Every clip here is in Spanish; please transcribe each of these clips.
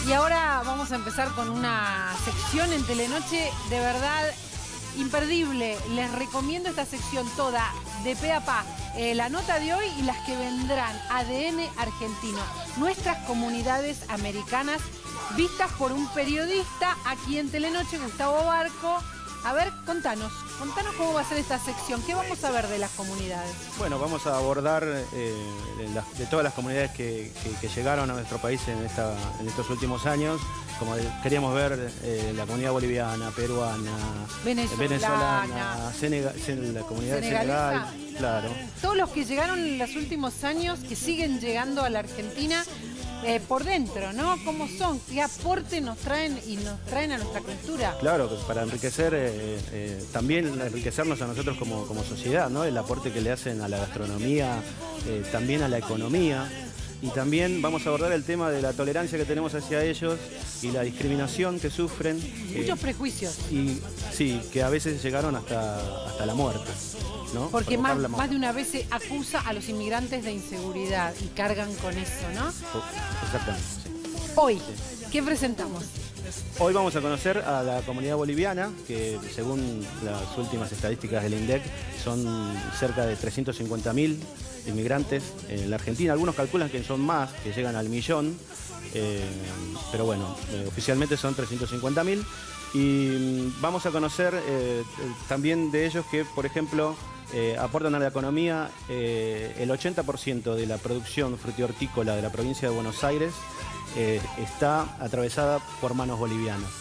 Y ahora vamos a empezar con una sección en Telenoche de verdad imperdible. Les recomiendo esta sección toda, de pe a pa. La nota de hoy y las que vendrán. ADN argentino. Nuestras comunidades americanas vistas por un periodista aquí en Telenoche, Gustavo Barco. A ver, contanos cómo va a ser esta sección. ¿Qué vamos a ver de las comunidades? Bueno, vamos a abordar de todas las comunidades que llegaron a nuestro país en estos últimos años. Como queríamos ver la comunidad boliviana, peruana, venezolana, la comunidad de Senegal, claro. Todos los que llegaron en los últimos años, que siguen llegando a la Argentina, por dentro, ¿no? ¿Cómo son? ¿Qué aporte nos traen a nuestra cultura? Claro, para enriquecer, también enriquecernos a nosotros como sociedad, ¿no? El aporte que le hacen a la gastronomía, también a la economía. Y también vamos a abordar el tema de la tolerancia que tenemos hacia ellos y la discriminación que sufren. Muchos prejuicios. Y sí, que a veces llegaron hasta la muerte, ¿no? Porque más de una vez se acusa a los inmigrantes de inseguridad y cargan con eso, ¿no? Exactamente, sí. Hoy, ¿qué presentamos? Hoy vamos a conocer a la comunidad boliviana, que según las últimas estadísticas del INDEC son cerca de 350.000 inmigrantes en la Argentina. Algunos calculan que son más, que llegan al 1.000.000, pero bueno, oficialmente son 350.000. Y vamos a conocer también de ellos que, por ejemplo, aportan a la economía el 80% de la producción frutihortícola de la provincia de Buenos Aires está atravesada por manos bolivianas.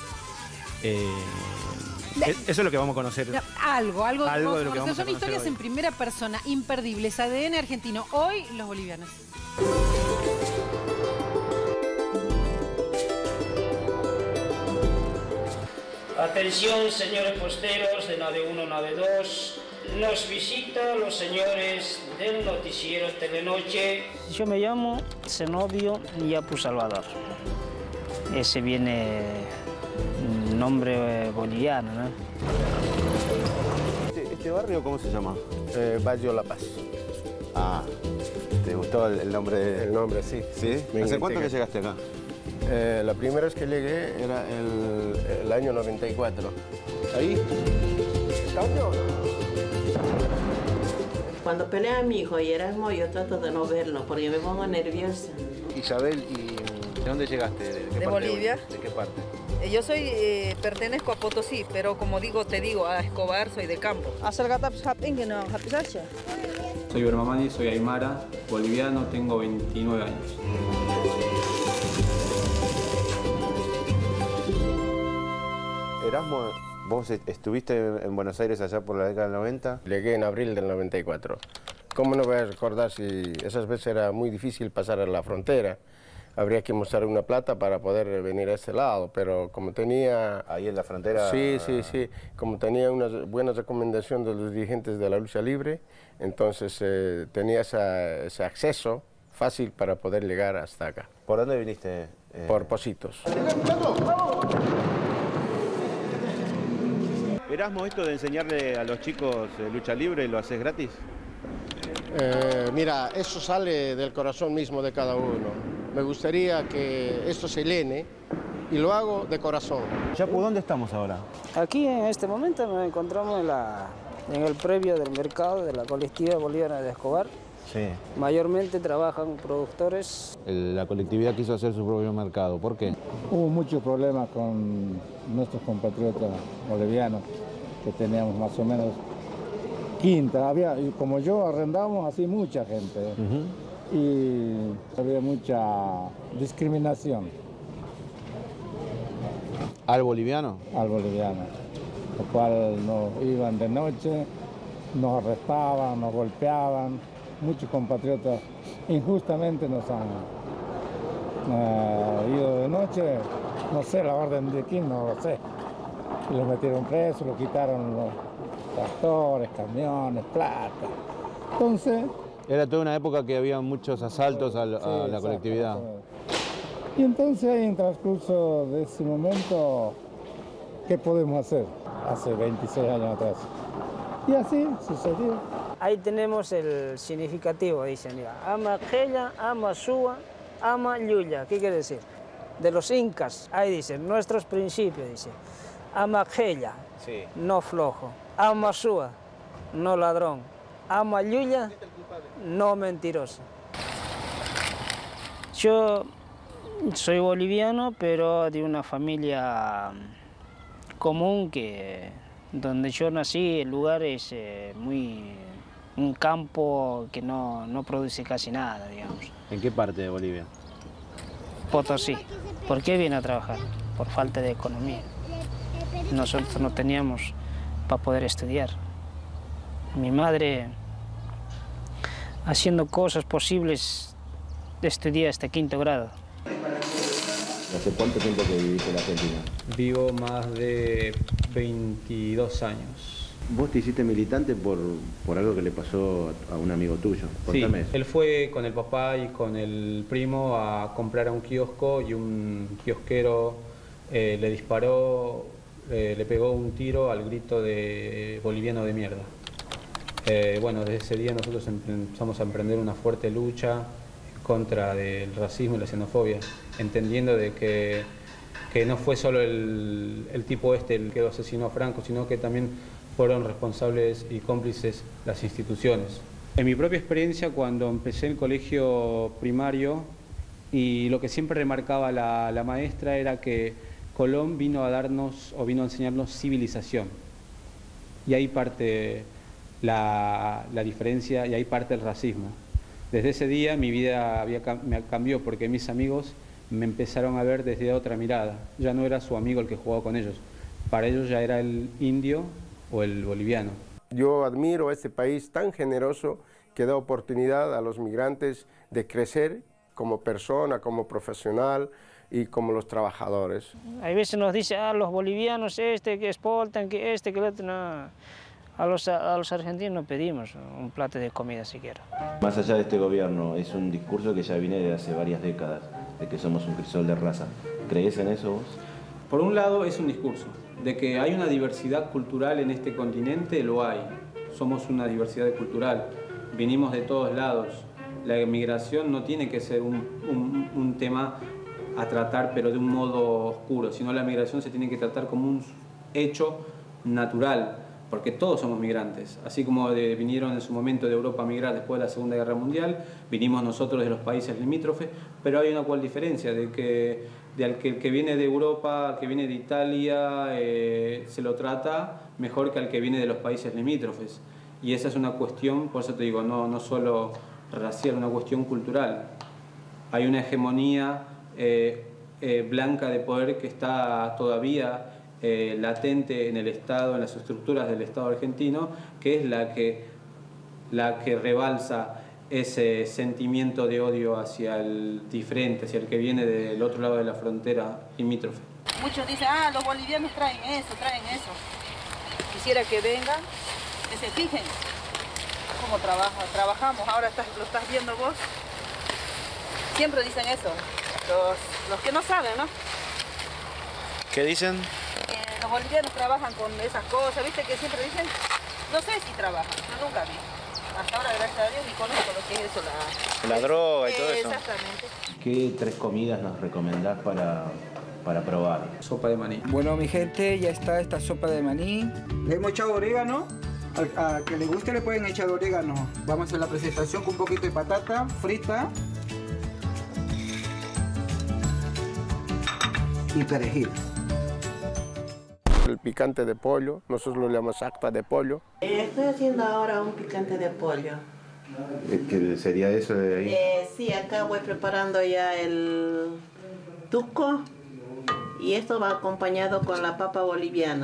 Eso es lo que vamos a conocer. Algo de lo que vamos a conocer. Son historias hoy. En primera persona, imperdibles. ADN argentino. Hoy, los bolivianos. Atención, señores posteros de nave 1, nave 2. Nos visitan los señores del noticiero Telenoche. Yo me llamo Zenobio Yapu Salvador. Ese viene nombre boliviano, ¿no? ¿Este barrio cómo se llama? Barrio La Paz. Ah, ¿te gustó el nombre? El nombre, sí. ¿Sí? ¿Hace cuánto que llegaste acá? La primera vez que llegué era el año 94. ¿Ahí? Cuando pelea a mi hijo y Erasmo, yo trato de no verlo porque me pongo nerviosa. Isabel, ¿y de dónde llegaste? ¿De Bolivia? ¿De qué parte? Yo pertenezco a Potosí, pero como te digo, a Escobar soy de campo. Soy Bermamani, soy aymara, boliviano, tengo 29 años. Erasmo, ¿vos estuviste en Buenos Aires allá por la década del 90? Llegué en abril del 94. ¿Cómo no voy a recordar si esas veces era muy difícil pasar a la frontera? Habría que mostrar una plata para poder venir a este lado, pero como tenía... Ahí en la frontera... Sí. Como tenía una buena recomendación de los dirigentes de la lucha libre, entonces tenía ese acceso fácil para poder llegar hasta acá. ¿Por dónde viniste? Por Positos. Erasmo, ¿esto de enseñarle a los chicos lucha libre lo haces gratis? Mira, eso sale del corazón mismo de cada uno. Me gustaría que esto se llene y lo hago de corazón. Yapu, ¿dónde estamos ahora? Aquí en este momento nos encontramos en el previo del mercado de la colectividad boliviana de Escobar. Sí. Mayormente trabajan productores. La colectividad quiso hacer su propio mercado. ¿Por qué? Hubo muchos problemas con nuestros compatriotas bolivianos, que teníamos más o menos quinta. Como yo, arrendábamos así mucha gente. Y había mucha discriminación. ¿Al boliviano? Al boliviano. Lo cual nos iban de noche, nos arrestaban, nos golpeaban. Muchos compatriotas injustamente nos han ido de noche, no sé la orden de quién, no lo sé. Y los metieron presos, lo quitaron los tractores, camiones, plata. Entonces... Era toda una época que había muchos asaltos a la colectividad. Y entonces, en transcurso de ese momento, ¿qué podemos hacer? Hace 26 años atrás. Y así sucedió. Ahí tenemos el significativo, dicen, mira, ama aquella, ama sua, ama Yuya. ¿Qué quiere decir? de los incas, ahí dice, nuestros principios, dice, ama aquella, sí, no flojo, ama sua, no ladrón, ama yuya, no mentiroso. Yo soy boliviano, pero de una familia común que donde yo nací, el lugar es un campo que no produce casi nada, digamos. ¿En qué parte de Bolivia? Potosí. ¿Por qué vine a trabajar? Por falta de economía. Nosotros no teníamos para poder estudiar. Mi madre, haciendo cosas posibles, estudié hasta 5º grado. ¿Hace cuánto tiempo que viviste en la Argentina? Vivo más de 22 años. Vos te hiciste militante por algo que le pasó a un amigo tuyo. Contame eso. Él fue con el papá y con el primo a comprar a un kiosco y un kiosquero le disparó, le pegó un tiro al grito de boliviano de mierda. Bueno, desde ese día nosotros empezamos a emprender una fuerte lucha contra del racismo y la xenofobia, entendiendo de que no fue solo el tipo el que lo asesinó a Franco, sino que también fueron responsables y cómplices las instituciones. En mi propia experiencia, cuando empecé el colegio primario, y lo que siempre remarcaba la maestra era que Colón vino a darnos o vino a enseñarnos civilización. Y ahí parte la diferencia y ahí parte el racismo. Desde ese día mi vida me cambió porque mis amigos me empezaron a ver desde otra mirada. Ya no era su amigo el que jugaba con ellos. Para ellos ya era el indio o el boliviano. Yo admiro a este país tan generoso que da oportunidad a los migrantes de crecer como persona, como profesional y como los trabajadores. Hay veces nos dice, los bolivianos que exportan, que el otro, no. A los argentinos no pedimos un plato de comida siquiera. Más allá de este gobierno, es un discurso que ya viene de hace varias décadas, de que somos un crisol de raza. ¿Crees en eso vos? Por un lado es un discurso, de que hay una diversidad cultural en este continente, lo hay. Somos una diversidad cultural, vinimos de todos lados. La inmigración no tiene que ser un tema a tratar pero de un modo oscuro, sino la migración se tiene que tratar como un hecho natural, porque todos somos migrantes. Así como vinieron en su momento de Europa a migrar después de la Segunda Guerra Mundial, vinimos nosotros de los países limítrofes, pero hay una cual diferencia, de que el que viene de Europa, al que viene de Italia, se lo trata mejor que al que viene de los países limítrofes. Y esa es una cuestión, por eso te digo, no solo racial, una cuestión cultural. Hay una hegemonía blanca de poder que está todavía latente en el Estado, en las estructuras del Estado argentino, que es la que rebalsa ese sentimiento de odio hacia el diferente, hacia el que viene del otro lado de la frontera limítrofe. Muchos dicen, los bolivianos traen eso. Quisiera que vengan, que se fijen cómo trabajamos. Ahora lo estás viendo vos. Siempre dicen eso, los que no saben, ¿no? ¿Qué dicen? Los bolivianos trabajan con esas cosas, ¿viste? Que siempre dicen, no sé si trabajan, yo nunca vi. Hasta ahora, gracias a Dios, ni conozco lo que es eso, la droga y todo eso. Exactamente. ¿Qué 3 comidas nos recomendás para probar? Sopa de maní. Bueno, mi gente, ya está esta sopa de maní. Le hemos echado orégano. A que le guste le pueden echar orégano. Vamos a hacer la presentación con un poquito de patata frita. Y perejil. El picante de pollo, nosotros lo llamamos acta de pollo. Estoy haciendo ahora un picante de pollo. ¿Qué sería eso de ahí? Sí, acá voy preparando ya el tuco y esto va acompañado con la papa boliviana.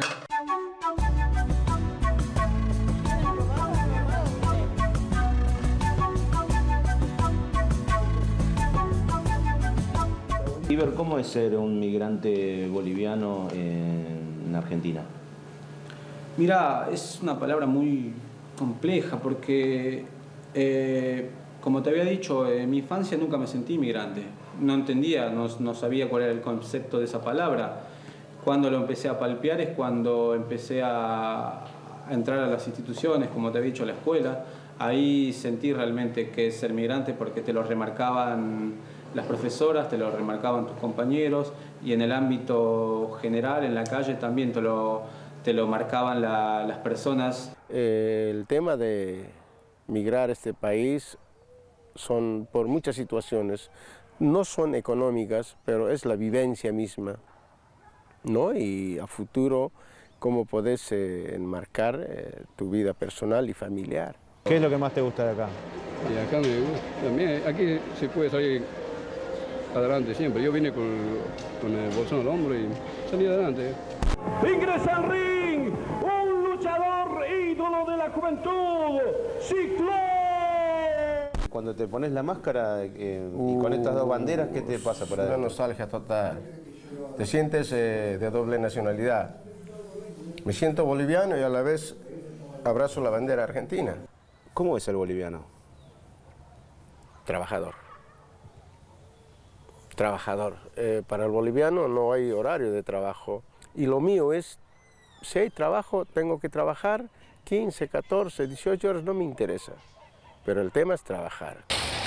Iber, ¿cómo es ser un migrante boliviano en Argentina? Mira, es una palabra muy compleja porque, como te había dicho, en mi infancia nunca me sentí migrante. No entendía, no sabía cuál era el concepto de esa palabra. Cuando lo empecé a palpear es cuando empecé a entrar a las instituciones, como te había dicho, a la escuela. Ahí sentí realmente que es ser migrante porque te lo remarcaban las profesoras, te lo remarcaban tus compañeros, y en el ámbito general, en la calle, también te lo marcaban las personas. El tema de migrar a este país son por muchas situaciones, no son económicas, pero es la vivencia misma, ¿no? Y a futuro, cómo podés enmarcar tu vida personal y familiar. ¿Qué es lo que más te gusta de acá? Y acá me gusta, también, aquí se puede salir adelante siempre. Yo vine con el bolsón al hombro y salí adelante. Ingresa al ring, un luchador ídolo de la juventud, Ciclón. Cuando te pones la máscara y con estas dos banderas, ¿qué te pasa por adentro? Una nostalgia total. Te sientes de doble nacionalidad. Me siento boliviano y a la vez abrazo la bandera argentina. ¿Cómo es el boliviano? Trabajador. Trabajador. Para el boliviano no hay horario de trabajo. Y lo mío es, si hay trabajo, tengo que trabajar 15, 14, 18 horas, no me interesa. Pero el tema es trabajar.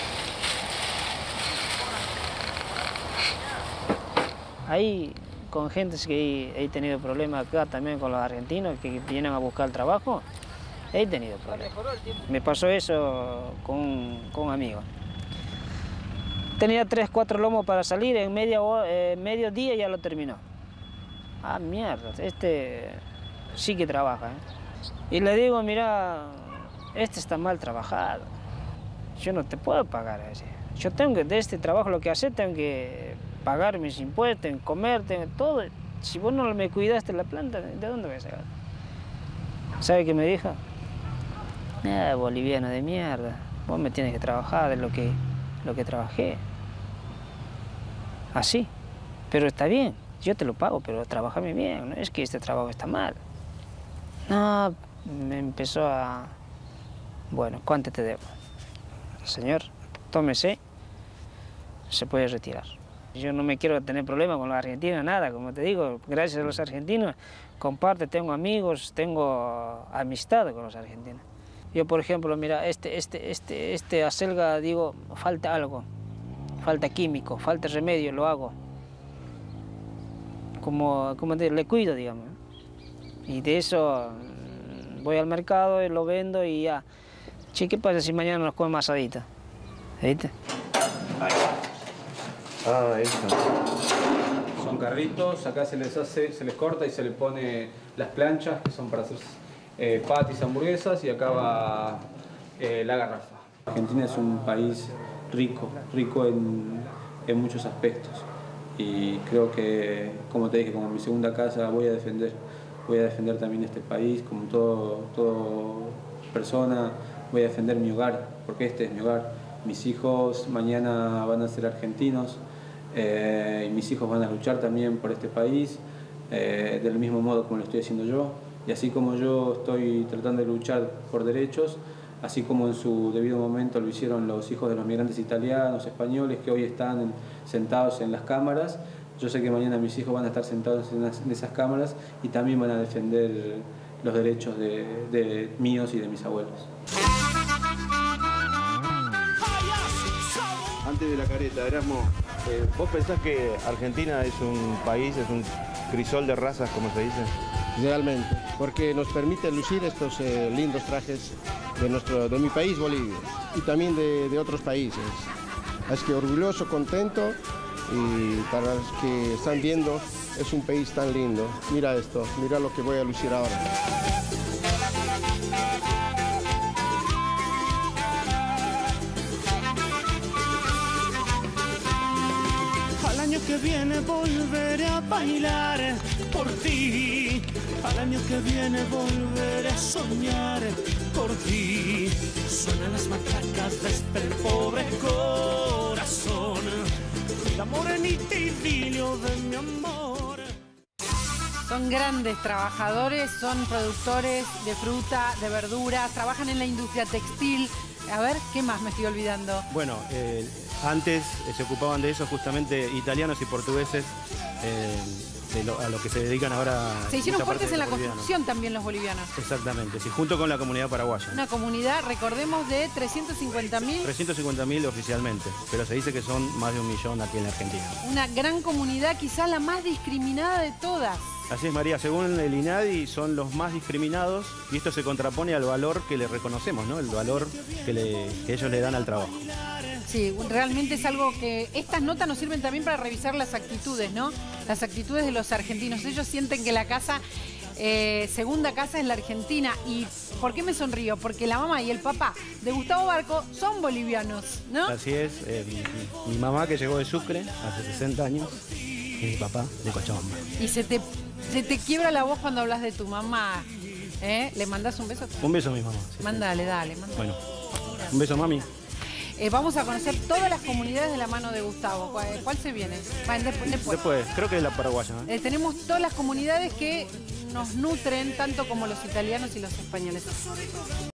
Ahí, con gente que he tenido problemas acá también con los argentinos que vienen a buscar trabajo, he tenido problemas. Me pasó eso con un amigo. Tenía 3, 4 lomos para salir, en medio día ya lo terminó. Ah, mierda, este sí que trabaja, ¿eh? Y le digo, mira, este está mal trabajado. Yo no te puedo pagar así. Yo tengo que, de este trabajo lo que hacer, tengo que pagar mis impuestos, tengo que comer, tengo todo. Si vos no me cuidaste la planta, ¿de dónde voy a sacar? ¿Sabe qué me dijo? Boliviano de mierda, vos me tienes que trabajar de lo que trabajé. Así, pero está bien, yo te lo pago, pero trabájame bien, no es que este trabajo está mal. No, me empezó a... Bueno, ¿cuánto te debo? Señor, tómese, se puede retirar. Yo no me quiero tener problemas con los argentinos, nada, como te digo, gracias a los argentinos, comparto, tengo amigos, tengo amistad con los argentinos. Yo, por ejemplo, mira, este acelga, digo, falta algo, falta químico, falta remedio, lo hago. Como te digo, le cuido, digamos. Y de eso voy al mercado, y lo vendo y ya. Che, ¿qué pasa si mañana nos comemos asadita? ¿Viste? Ah, eso. Son carritos, acá se les corta y se le pone las planchas, que son para hacer patis, hamburguesas, y acá va la garrafa. Argentina es un país rico en muchos aspectos. Y creo que, como te dije, como mi segunda casa, voy a defender también este país, como todo persona, voy a defender mi hogar, porque este es mi hogar. Mis hijos mañana van a ser argentinos, y mis hijos van a luchar también por este país, del mismo modo como lo estoy haciendo yo. Y así como yo estoy tratando de luchar por derechos, así como en su debido momento lo hicieron los hijos de los migrantes italianos, españoles, que hoy están sentados en las cámaras, yo sé que mañana mis hijos van a estar sentados en esas cámaras y también van a defender los derechos de míos y de mis abuelos. Antes de la careta, Erasmo, ¿vos pensás que Argentina es un país, es un crisol de razas, como se dice? Realmente, porque nos permite lucir estos lindos trajes de mi país, Bolivia, y también de otros países. Así que orgulloso, contento, y para los que están viendo, es un país tan lindo. Mira esto, mira lo que voy a lucir ahora. Al año que viene volveré a bailar por ti. Al año que viene volveré a soñar por ti. Suenan las matracas de este pobre corazón. La morenita idilio de mi amor. Son grandes trabajadores, son productores de fruta, de verduras, trabajan en la industria textil. A ver, ¿qué más me estoy olvidando? Bueno, Antes se ocupaban de eso justamente italianos y portugueses, a lo que se dedican ahora. Se hicieron mucha parte fuertes de en la los bolivianos. construcción también los bolivianos. Exactamente, sí, junto con la comunidad paraguaya. Una comunidad, recordemos, de 350.000. 350.000 oficialmente, pero se dice que son más de 1 millón aquí en la Argentina. Una gran comunidad, quizás la más discriminada de todas. Así es, María, según el INADI son los más discriminados y esto se contrapone al valor que le reconocemos, ¿no? El valor que ellos le dan al trabajo. Sí, realmente es algo que... Estas notas nos sirven también para revisar las actitudes, ¿no? Las actitudes de los argentinos. Ellos sienten que la casa, segunda casa es la Argentina. ¿Y por qué me sonrío? Porque la mamá y el papá de Gustavo Barco son bolivianos, ¿no? Así es, mi mamá que llegó de Sucre hace 60 años y mi papá de Cochabamba. Y se te quiebra la voz cuando hablas de tu mamá, ¿eh? ¿Le mandás un beso? Un beso a mi mamá. Sí, mándale, dale, mándale. Bueno, un beso, mami. Vamos a conocer todas las comunidades de la mano de Gustavo. ¿Cuál se viene? Después, creo que es la paraguaya. Tenemos todas las comunidades que nos nutren, tanto como los italianos y los españoles.